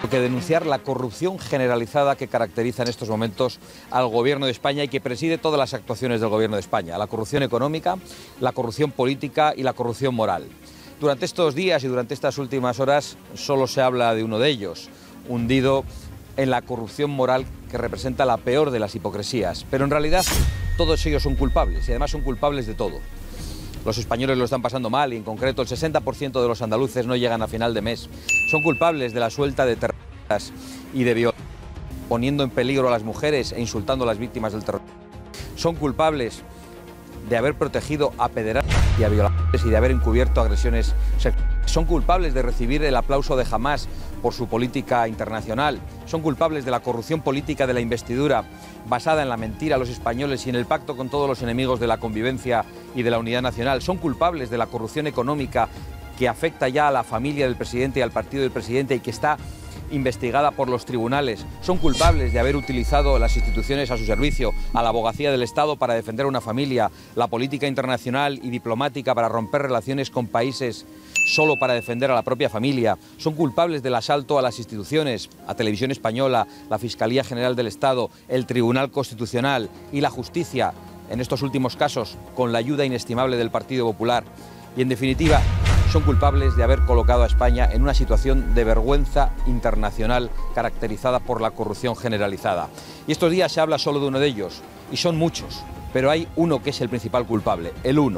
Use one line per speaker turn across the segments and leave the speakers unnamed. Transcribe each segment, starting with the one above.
que denunciar la corrupción generalizada que caracteriza en estos momentos al Gobierno de España y que preside todas las actuaciones del Gobierno de España. La corrupción económica, la corrupción política y la corrupción moral. Durante estos días y durante estas últimas horas solo se habla de uno de ellos, hundido en la corrupción moral que representa la peor de las hipocresías. Pero en realidad todos ellos son culpables y además son culpables de todo. Los españoles lo están pasando mal y en concreto el 60% de los andaluces no llegan a final de mes. Son culpables de la suelta de terroristas y de violencia, poniendo en peligro a las mujeres e insultando a las víctimas del terrorismo. Son culpables de haber protegido a pederastas y a violadores y de haber encubierto agresiones sexuales. Son culpables de recibir el aplauso de Hamás por su política internacional. Son culpables de la corrupción política de la investidura basada en la mentira a los españoles y en el pacto con todos los enemigos de la convivencia y de la unidad nacional. Son culpables de la corrupción económica que afecta ya a la familia del presidente y al partido del presidente y que está investigada por los tribunales. Son culpables de haber utilizado las instituciones a su servicio, a la abogacía del Estado para defender a una familia, la política internacional y diplomática para romper relaciones con países solo para defender a la propia familia. Son culpables del asalto a las instituciones, a Televisión Española, la Fiscalía General del Estado, el Tribunal Constitucional y la justicia, en estos últimos casos, con la ayuda inestimable del Partido Popular. Y en definitiva, son culpables de haber colocado a España en una situación de vergüenza internacional caracterizada por la corrupción generalizada. Y estos días se habla solo de uno de ellos, y son muchos, pero hay uno que es el principal culpable,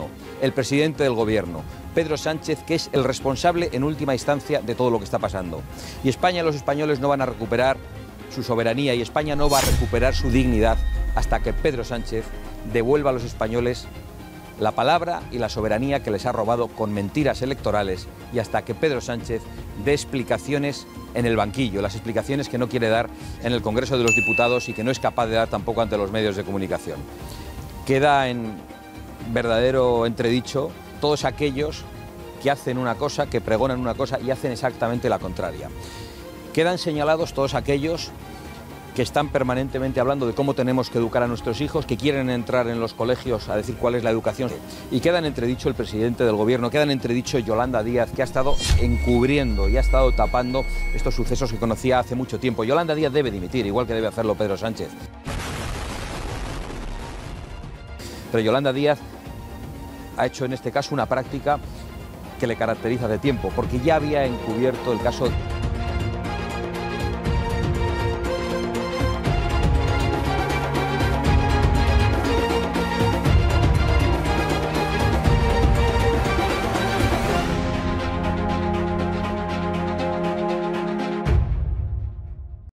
el presidente del Gobierno, Pedro Sánchez, que es el responsable en última instancia de todo lo que está pasando. Y España y los españoles no van a recuperar su soberanía y España no va a recuperar su dignidad hasta que Pedro Sánchez devuelva a los españoles la palabra y la soberanía que les ha robado con mentiras electorales y hasta que Pedro Sánchez dé explicaciones en el banquillo, las explicaciones que no quiere dar en el Congreso de los Diputados y que no es capaz de dar tampoco ante los medios de comunicación. Queda en verdadero entredicho todos aquellos que hacen una cosa, que pregonan una cosa y hacen exactamente la contraria. Quedan señalados todos aquellos que están permanentemente hablando de cómo tenemos que educar a nuestros hijos, que quieren entrar en los colegios a decir cuál es la educación. Y queda en entredicho el presidente del Gobierno, queda en entredicho Yolanda Díaz, que ha estado encubriendo y ha estado tapando estos sucesos que conocía hace mucho tiempo. Yolanda Díaz debe dimitir, igual que debe hacerlo Pedro Sánchez. Pero Yolanda Díaz ha hecho en este caso una práctica que le caracteriza de tiempo, porque ya había encubierto el caso